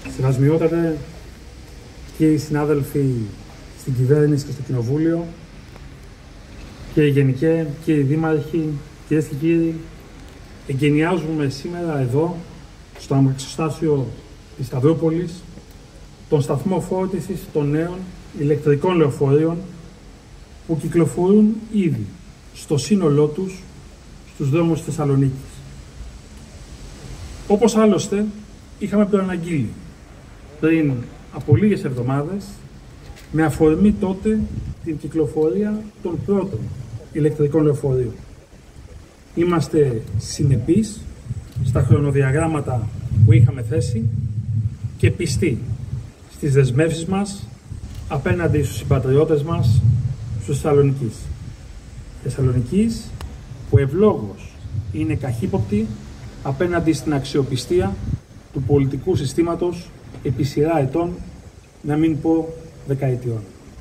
Σεβασμιότατε, κύριοι συνάδελφοι στην κυβέρνηση και στο κοινοβούλιο, κύριοι γενικέ, κύριοι δήμαρχοι, κυρίες και κύριοι, εγκαινιάζουμε σήμερα εδώ, στο αμαξοστάσιο της Σταυρούπολης, τον σταθμό φόρτισης των νέων ηλεκτρικών λεωφορείων που κυκλοφορούν ήδη στο σύνολό τους στους δρόμους της Θεσσαλονίκης. Όπως άλλωστε είχαμε προαναγγείλει πριν από λίγες εβδομάδες, με αφορμή τότε την κυκλοφορία των πρώτων ηλεκτρικών λεωφορείων. Είμαστε συνεπείς στα χρονοδιαγράμματα που είχαμε θέσει και πιστοί στις δεσμεύσεις μας απέναντι στους συμπατριώτες μας στους Θεσσαλονικής, που ευλόγως είναι καχύποπτη απέναντι στην αξιοπιστία του πολιτικού συστήματος επί σειρά ετών, να μην πω δεκαετιών.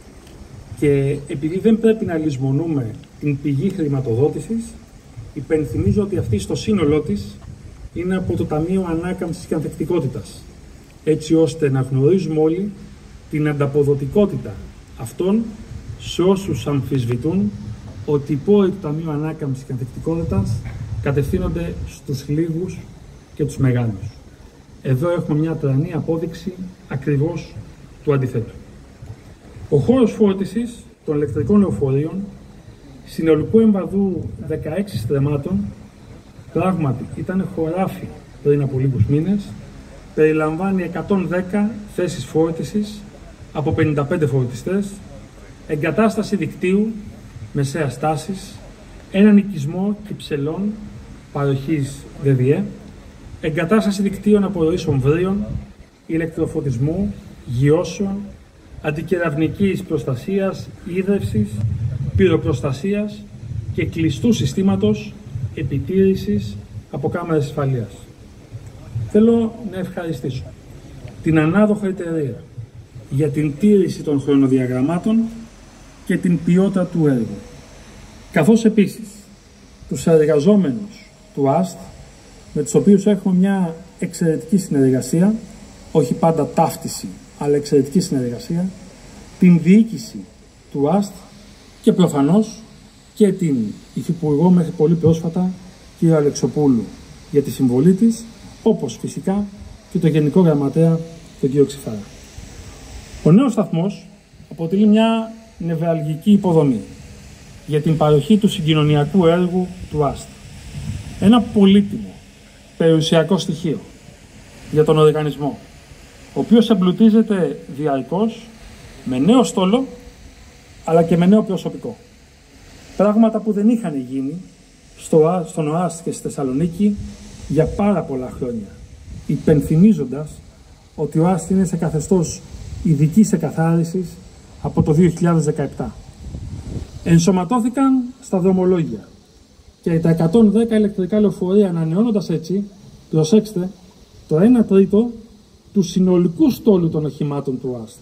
Και επειδή δεν πρέπει να λησμονούμε την πηγή χρηματοδότησης, υπενθυμίζω ότι αυτή στο σύνολό της είναι από το Ταμείο Ανάκαμψης και Ανθεκτικότητας, έτσι ώστε να γνωρίζουμε όλοι την ανταποδοτικότητα αυτών σε όσους αμφισβητούν ότι οι πόροι του Ταμείου Ανάκαμψης και Ανθεκτικότητας κατευθύνονται στους λίγους και τους μεγάλους. Εδώ έχουμε μια τρανή απόδειξη ακριβώς του αντιθέτου. Ο χώρος φόρτισης των ηλεκτρικών λεωφορείων συνολικού εμβαδού 16 στρεμμάτων, πράγματι ήταν χωράφι πριν από λίγους μήνες, περιλαμβάνει 110 θέσεις φόρτισης από 55 φορτιστές, εγκατάσταση δικτύου μεσαίας τάσης, έναν οικισμό κυψελών παροχής ΔΔΕ, εγκατάσταση δικτύων απορροής ομβρίων, ηλεκτροφωτισμού, γιώσεων, αντικεραυνικής προστασίας, ίδρευσης, πυροπροστασίας και κλειστού συστήματος επιτήρησης από κάμερες ασφαλείας. Θέλω να ευχαριστήσω την ανάδοχη εταιρεία για την τήρηση των χρονοδιαγραμμάτων και την ποιότητα του έργου, καθώς επίσης τους εργαζόμενους του ΑΣΤ, με τους οποίους έχουμε μια εξαιρετική συνεργασία, όχι πάντα ταύτιση, αλλά εξαιρετική συνεργασία, την διοίκηση του ΑΣΤ και προφανώς και την Υφυπουργό μέχρι πολύ πρόσφατα, κ. Αλεξοπούλου, για τη συμβολή της, όπως φυσικά και το Γενικό Γραμματέα, τον κ. Ξηφάρα. Ο νέος σταθμός αποτελεί μια νευραλγική υποδομή για την παροχή του συγκοινωνιακού έργου του ΑΣΤ. Ένα πολύτιμο περιουσιακό στοιχείο για τον οργανισμό, ο οποίος εμπλουτίζεται διαρκώς με νέο στόλο αλλά και με νέο προσωπικό. Πράγματα που δεν είχαν γίνει στον ΟΑΣΤ και στη Θεσσαλονίκη για πάρα πολλά χρόνια, υπενθυμίζοντας ότι ο ΟΑΣΤ είναι σε καθεστώς ειδικής εκαθάρισης από το 2017. Ενσωματώθηκαν στα δρομολόγια και τα 110 ηλεκτρικά λεωφορεία, ανανεώνοντας έτσι, προσέξτε, το 1 τρίτο του συνολικού στόλου των οχημάτων του ΟΑΣΤ.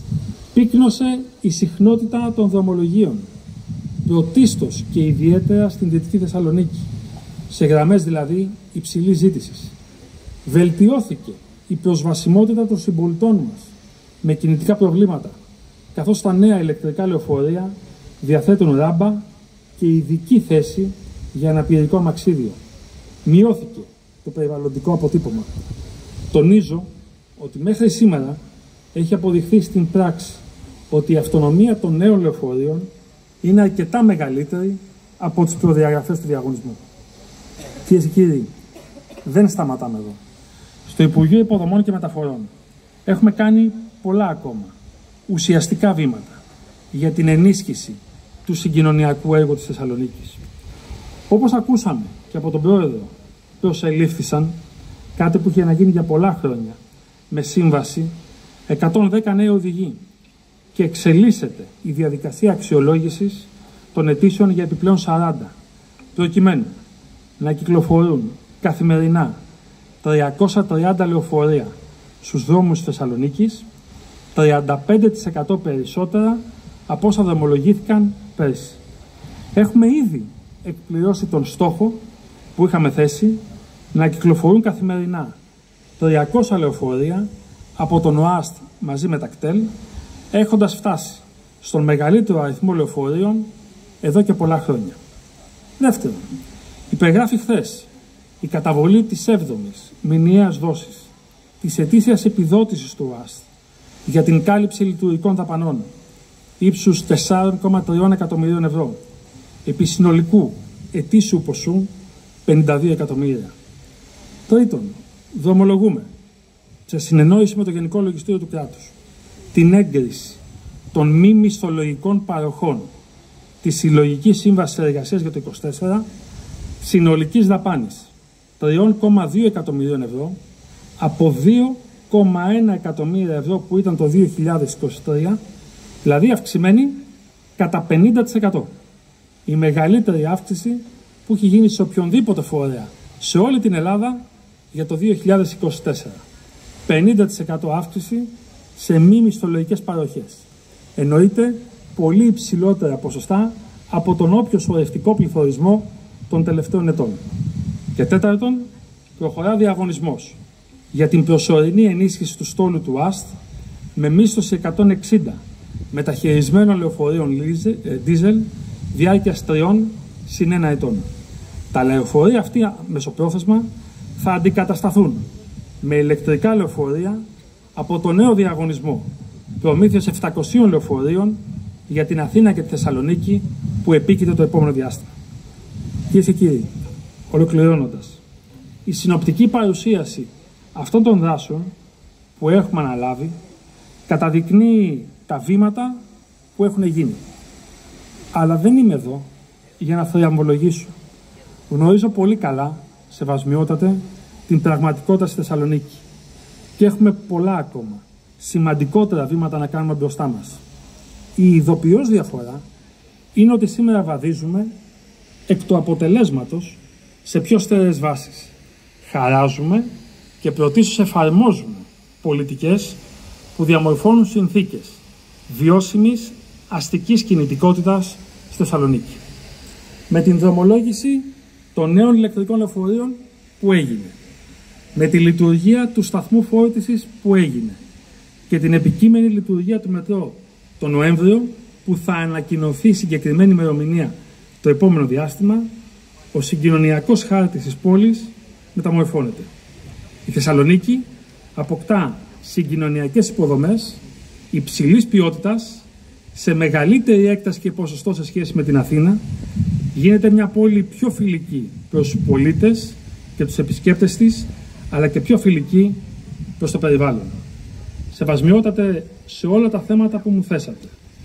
Πύκνωσε η συχνότητα των δρομολογίων, πρωτίστως και ιδιαίτερα στην Δυτική Θεσσαλονίκη, σε γραμμές δηλαδή υψηλής ζήτησης. Βελτιώθηκε η προσβασιμότητα των συμπολιτών μας με κινητικά προβλήματα, καθώς τα νέα ηλεκτρικά λεωφορεία διαθέτουν ράμπα και ειδική θέση για αναπηρικό αμαξίδιο. Μειώθηκε το περιβαλλοντικό αποτύπωμα. Τονίζω ότι μέχρι σήμερα έχει αποδειχθεί στην πράξη ότι η αυτονομία των νέων λεωφορείων είναι αρκετά μεγαλύτερη από τις προδιαγραφές του διαγωνισμού. Κυρίες και κύριοι, δεν σταματάμε εδώ. Στο Υπουργείο Υποδομών και Μεταφορών έχουμε κάνει πολλά ακόμα ουσιαστικά βήματα για την ενίσχυση του συγκοινωνιακού έργου της Θεσσαλονίκης. Όπως ακούσαμε και από τον Πρόεδρο, προσελήφθησαν, κάτι που είχε να γίνει για πολλά χρόνια, με σύμβαση 110 νέοι οδηγοί και εξελίσσεται η διαδικασία αξιολόγησης των αιτήσεων για επιπλέον 40, προκειμένου να κυκλοφορούν καθημερινά 330 λεωφορεία στους δρόμους της Θεσσαλονίκης, 35% περισσότερα από όσα δρομολογήθηκαν πέρσι. Έχουμε ήδη εκπληρώσει τον στόχο που είχαμε θέσει να κυκλοφορούν καθημερινά 300 λεωφορεία από τον ΟΑΣΤ μαζί με τα κτέλ, έχοντας φτάσει στον μεγαλύτερο αριθμό λεωφορείων εδώ και πολλά χρόνια. Δεύτερον, υπεγράφει χθες η καταβολή της 7ης μηνιαίας δόσης της ετήσιας επιδότησης του ΟΑΣΤ για την κάλυψη λειτουργικών δαπανών ύψους 4,3 εκατομμυρίων ευρώ επί συνολικού ετήσιου ποσού 52 εκατομμύρια. Τρίτον, δρομολογούμε σε συνεννόηση με το Γενικό Λογιστήριο του Κράτους την έγκριση των μη μισθολογικών παροχών της Συλλογικής Σύμβασης Εργασίας για το 2024 συνολικής δαπάνης 3,2 εκατομμυρίων ευρώ από 2,1 εκατομμύρια ευρώ που ήταν το 2023, δηλαδή αυξημένη κατά 50%. Η μεγαλύτερη αύξηση που έχει γίνει σε οποιονδήποτε φορέα σε όλη την Ελλάδα για το 2024. 50% αύξηση σε μη μισθολογικές παροχές. Εννοείται πολύ υψηλότερα ποσοστά από τον όποιο σωρευτικό πληθωρισμό των τελευταίων ετών. Και τέταρτον, προχωρά διαγωνισμός για την προσωρινή ενίσχυση του στόλου του ΟΑΣΤ με μίσθωση 160 μεταχειρισμένων λεωφορείων δίζελ διάρκειας 3 συν 1 ετών. Τα λεωφορεία αυτή μεσοπρόθεσμα θα αντικατασταθούν με ηλεκτρικά λεωφορεία από το νέο διαγωνισμό προμήθειας 700 λεωφορείων για την Αθήνα και τη Θεσσαλονίκη που επίκειται το επόμενο διάστημα. Κυρίες και κύριοι, ολοκληρώνοντας, η συνοπτική παρουσίαση αυτών των δράσεων που έχουμε αναλάβει καταδεικνύει τα βήματα που έχουν γίνει. Αλλά δεν είμαι εδώ για να θριαμβολογήσω. Γνωρίζω πολύ καλά, σεβασμιότατε, την πραγματικότητα στη Θεσσαλονίκη και έχουμε πολλά ακόμα σημαντικότερα βήματα να κάνουμε μπροστά μας. Η ειδοποιώς διαφορά είναι ότι σήμερα βαδίζουμε εκ του αποτελέσματος σε πιο στέρεες βάσεις. Χαράζουμε και πρωτίστως εφαρμόζουμε πολιτικές που διαμορφώνουν συνθήκες βιώσιμης αστικής κινητικότητας στη Θεσσαλονίκη. Με την δρομολόγηση των νέων ηλεκτρικών λεωφορείων που έγινε, με τη λειτουργία του σταθμού φόρτισης που έγινε και την επικείμενη λειτουργία του μετρό το Νοέμβριο που θα ανακοινωθεί συγκεκριμένη ημερομηνία το επόμενο διάστημα, ο συγκοινωνιακός χάρτης της πόλης μεταμορφώνεται. Η Θεσσαλονίκη αποκτά συγκοινωνιακές υποδομές υψηλής ποιότητας σε μεγαλύτερη έκταση και ποσοστό σε σχέση με την Αθήνα, γίνεται μια πόλη πιο φιλική προς τους πολίτες και τους επισκέπτες της, αλλά και πιο φιλική προς το περιβάλλον. Σεβασμιότατε σε όλα τα θέματα που μου θέσατε,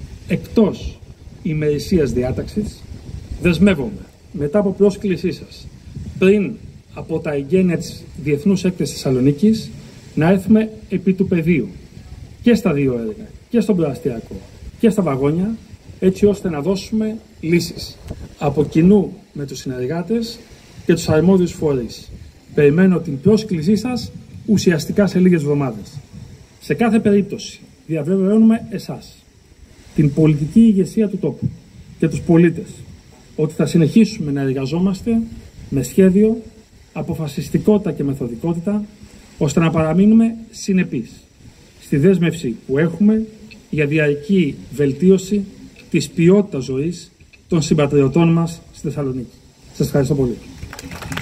εκτός ημερησίας διάταξης, δεσμεύομαι μετά από πρόσκλησή σας, πριν από τα εγγένεια της Διεθνούς Έκθεσης Θεσσαλονίκης, να έρθουμε επί του πεδίου και στα δύο έργα, και στον προαστιακό και στα βαγόνια, έτσι ώστε να δώσουμε λύσεις από κοινού με τους συνεργάτες και τους αρμόδιους φορείς. Περιμένω την πρόσκλησή σας ουσιαστικά σε λίγες εβδομάδες. Σε κάθε περίπτωση διαβεβαιώνουμε εσάς, την πολιτική ηγεσία του τόπου και τους πολίτες, ότι θα συνεχίσουμε να εργαζόμαστε με σχέδιο, αποφασιστικότητα και μεθοδικότητα, ώστε να παραμείνουμε συνεπείς στη δέσμευση που έχουμε για διαρκή βελτίωση της ποιότητας ζωής των συμπατριωτών μας στη Θεσσαλονίκη. Σας ευχαριστώ πολύ.